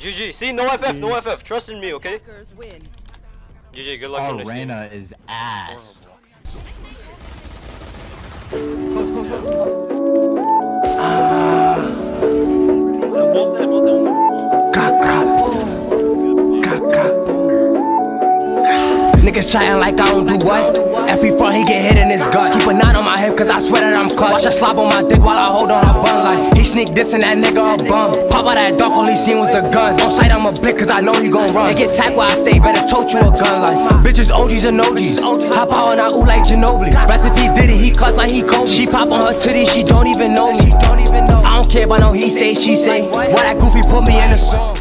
GG. See, no FF, no FF. Trust in me, okay? GG, good luck on this game. Reyna is ass. Niggas chatting like I don't do what? Every front he get hit in his gut. Keep a 9 on my hip cause I swear that I'm clutch. Watch her slob on my dick while I hold on her bun like he sneak dissing that nigga a bum. Pop out that dark, all he seen was the guns. On sight I'm a blick cause I know he gon' run. They get tagged where I stay, better tote you a gun like bitches OGs and OGs. Hop out and I ooh like Ginobili. Recipe did it, he clutch like he Kobe. She pop on her titty, she don't even know me. I don't care about no he say, she say. Boy that goofy put me in the song.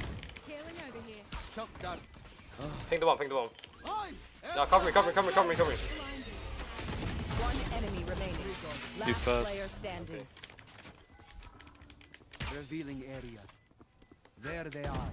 Ping the bomb, ping the bomb. No, cover me. One enemy remaining. He's fast. Player standing. Revealing area. There they are.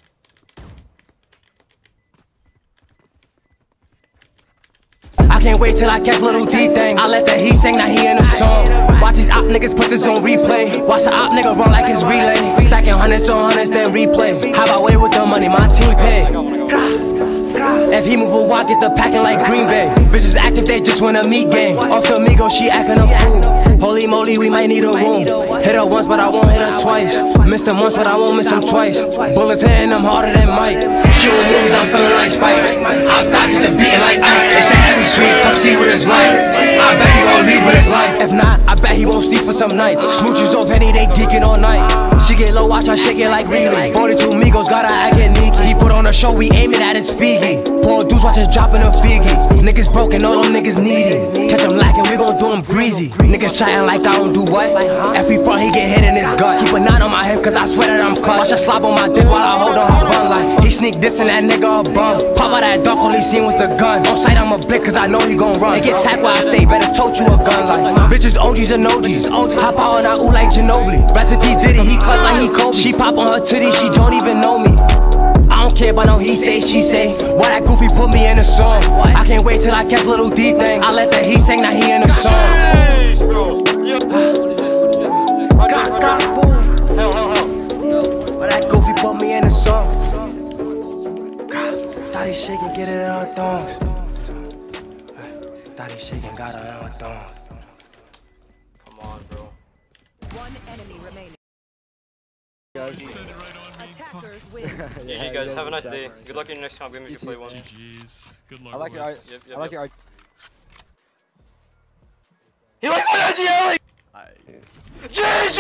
I can't wait till I catch little D thing. I let the heat sing, now he in the song. Watch these op niggas put this on replay. Watch the op nigga run like it's relay. Stacking hundreds on hundreds, then replay. How about way with the money, my team pay. If he move a walk, get the packing like Green Bay. Bitches active, they just wanna meet game. Off the Migo, she acting a fool. Holy moly, we might need a room. Hit her once, but I won't hit her twice. Missed her once, but I won't miss him twice. Bullets hitting them harder than Mike. Shooting movies, I'm feeling like Spike. I'm doctors, they beating like Ike. They say heavy sweet, come see what it's like. I bet he won't leave with his life. If not, I bet he won't sleep for some nights. Smooches off Henny, they geeking all night. She get low, watch her shake it like Riri. 42 Migos, gotta act get neaky. He put on a show, we aiming at his Figi. Poor dudes watch us dropping a Figi. Niggas broken, all them niggas needy. Catch them lacking, we gon' do them greasy. Niggas chatting like I don't do what? Every front he get hit in his gut. Keep a 9 on my hip cause I swear that I'm clutch. Watch her slob on my dick while I hold on her bun like he sneak dissing that nigga a bum. Pop out that dark, all he seen was the guns. On sight I'm a blick cause I know he gon' run. They get tagged where I stay, better tote you a gun like bitches OGs and OGs. Hop out and I ooh like Ginobili. Recipe did it, he clutch like he Kobe. She pop on her titty, she don't even know me. I don't care about no he say, she say. Why that goofy put me in the song? I can't wait till I catch little D thing. I let the heat sing, now he in the song. Hell. Why that goofy put me in the song? Thought he shaking, get it in her thongs. Thought he shaking, got her in her thongs. Come on, bro. One enemy remaining. Attackers win. GG guys, have a nice day. Good luck in your next comp game if you play one. GG's. Good luck. I like your art. Yep, I like your art. He likes my IGL! GG!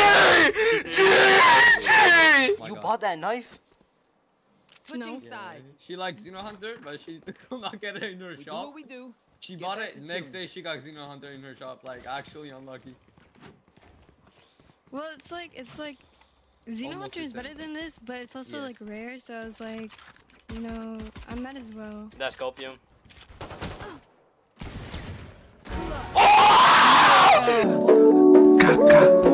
You bought that knife? Switching sides. She likes Xeno Hunter, but she could not get it in her We do shop. what we do. She Get bought back it. to Next two. day she got Xeno Hunter in her shop. Like actually unlucky. Well, it's like Xeno Almost Hunter is better identical. than this, but it's also like Yes. rare. So I was like, you know, I might as well. That's Scorpion. Caca.